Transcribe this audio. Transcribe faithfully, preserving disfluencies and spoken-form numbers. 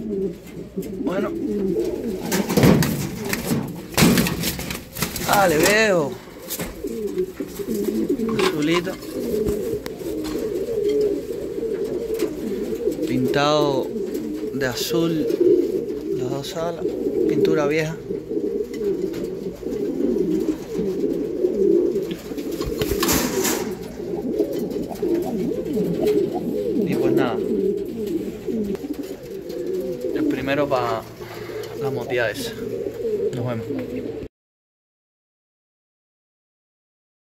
Bueno. Ah, le veo. Azulito. Pintado de azul las dos salas. Pintura vieja. Y pues nada. El primero para la moteada esa. Nos vemos.